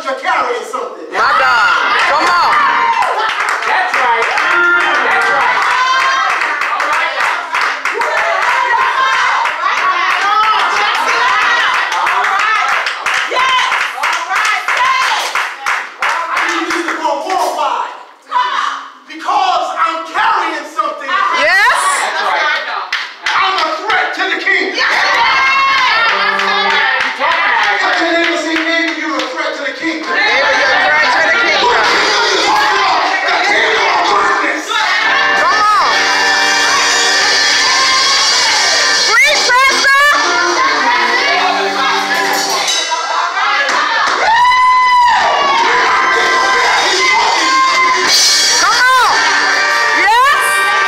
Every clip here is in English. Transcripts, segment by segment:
you're carrying something. My God. Come on. That's right. That's right. All right. Yes. All right. I need you to go worldwide. Because I'm carrying something. Yes. That's right. I'm a threat to the king. Have you ever seen neighbor, you're a threat to the king? Neighbor, you're a threat to the kingdom. The kingdom of darkness. Come on. Preach, Pastor. Come on. Yes.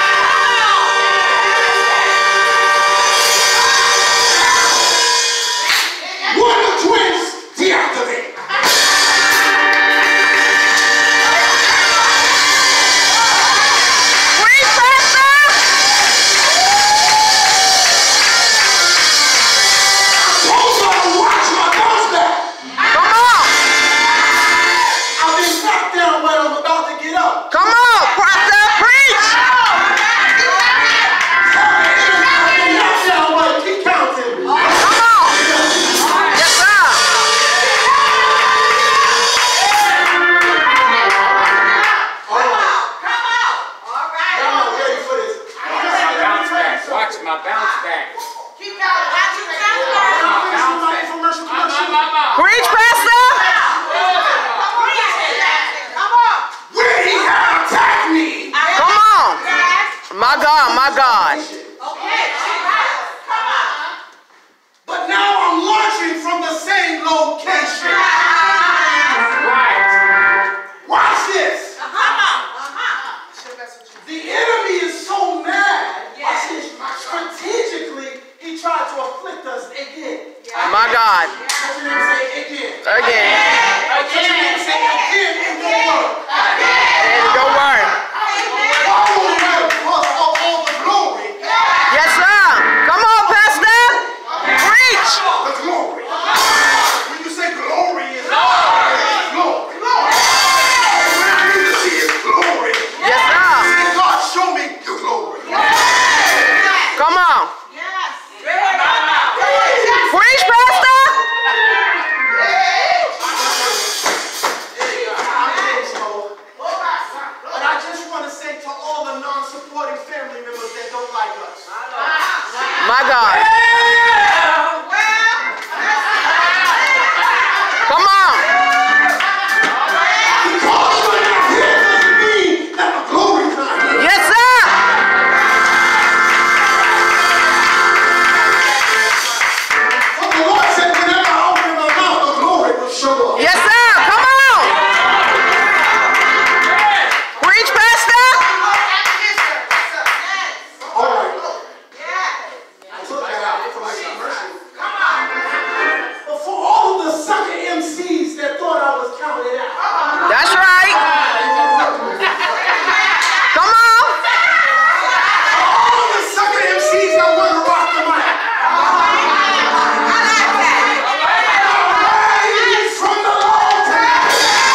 One of twins deactivate. Preach, Pastor. Those are to watch my bounce back. Come on. I've been knocked down, but I'm about to get up. Come on, Pastor. Preach. I've been knocked down, but keep counting. Come on. Yes, sir. I'm not ready for this. Bounce back. Watch my bounce back. Preach, Pastor. Where he had attacked me. Come on. My God, my God. But now I'm launching from the same location. Right. Watch this. The enemy is so mad. Watch this. Strategically, he tried to afflict us again. My God. What's your name say again? Again. What's your name say again in your word? And go word. Why would it matter? Because of all the glory. Yes, sir. Come on, Pastor. Preach. The glory. When you say glory is glory. When I need to see his glory. Yes, sir. Say, God, show me your glory. Come on. Preach, Pastor. I'm getting slow. But I just want to say to all the non-supporting family members that don't like us. My God. Come on. Because you're not here doesn't mean that the glory's not here. Yes, sir. But the Lord said whenever I open my mouth, the glory will show up. Yes, sir. Come on. Preach, Pastor. All right. I took that out for my commercial. But for all of the sucker MCs that thought I was counted out. That's right. Come on. All of the sucker MCs that want to rock the mic. Praise from the Lord tonight.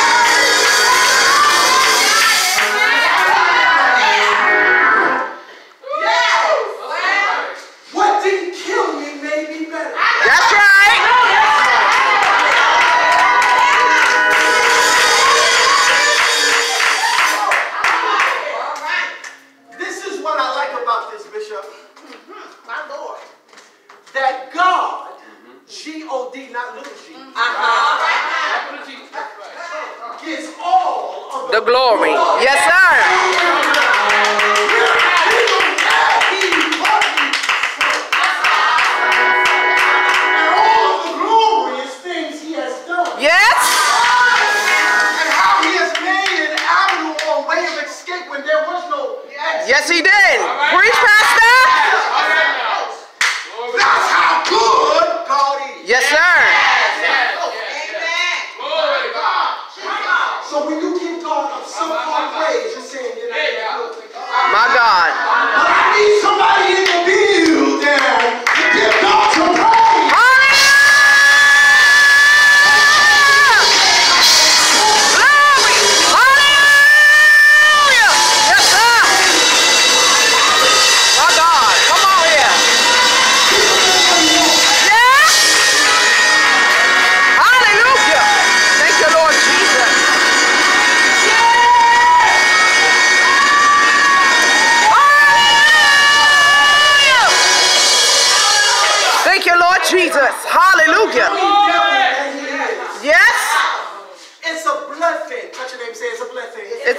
What didn't kill me made me better. That's right. This is what I like about this, Bishop. My Lord. That God, G-O-D, not little g, gets all of The glory. Yes, sir. And all of the glorious things he has done. Yes. And how he has made an avenue or a way of escape when there was no exit. Yes, he did. Preach, Pastor. That's how good God is. Yes, sir. So when you give God some kind of praise, you're saying you're not good. My God. But I need somebody in the building to give God some praise. Hallelujah!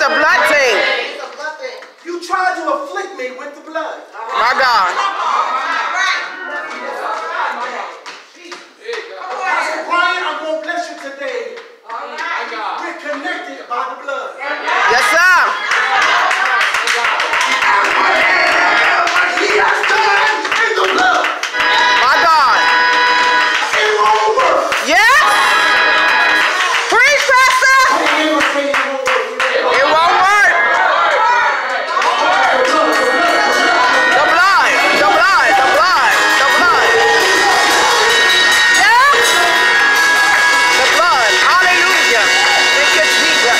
a blood thing. It's a blood thing. You tried to afflict me with the blood. My God. Pastor Brian, I'm going to bless you today. We're connected by the blood. Yes, sir. He has done in the blood. My God. It won't work. Yes. Preach, Pastor. It won't work. The blood. The blood. The blood. The blood. Yeah. The blood. Hallelujah. Thank you, Jesus.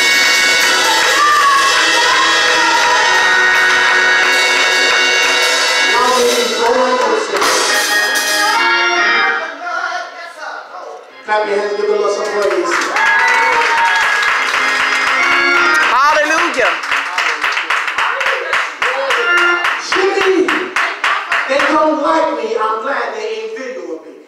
Clap your hands, give the Lord some praise. Hallelujah. Jimmy, they don't like me. I'm glad they ain't videoing me.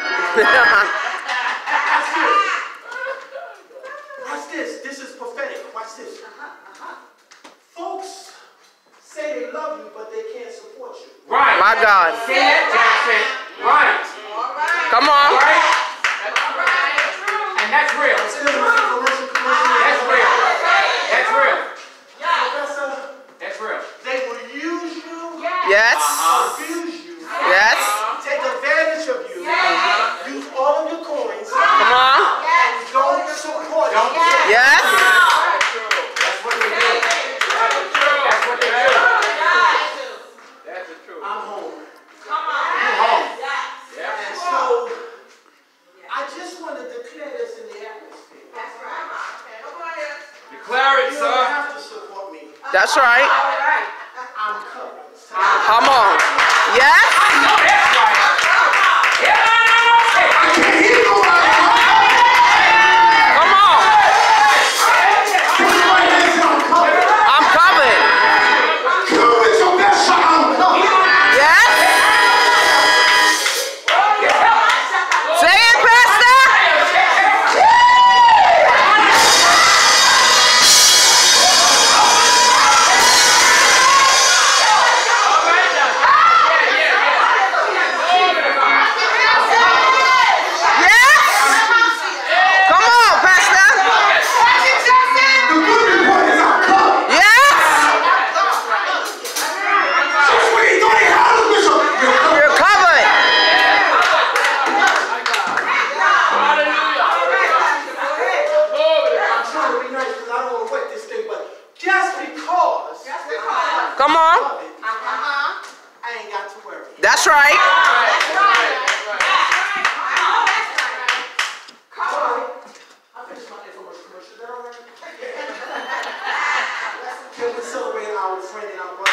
Watch this. This is prophetic. Watch this. Folks say they love you, but they can't support you. Right. My God. Say that, Jackson. Right. Come on. Right. And that's real. Still commercial. That's real. That's real. Professor, That's real. they will use you, Yes. abuse you, Yes. take advantage of you, use all of your coins, Come on. and don't support Don't you. Yes. That's what they do. That's what they do. That's the truth. I'm home. You home. And so, I just want to declare this in the atmosphere. Declare it, You don't sir. have to support me. That's right. I'm covered. Come on. Yes. No, that's right. Yeah. I can't hear nobody. Come on. Put your right hand and I'm covered. I'm covered. Come with your best shot. I'm covered. Yes. Say it, Pastor. Come on, Pastor. The good report is I'm covered. Yes. Just when he thought he had us, Bishop, you're covered. You're covered. I'm trying to be nice because I don't want to wet this thing, but just because Come on. of it, I ain't got to worry. That's right. I finished my infomercial commercial. Is that all right? Can we celebrate our friend and our brother?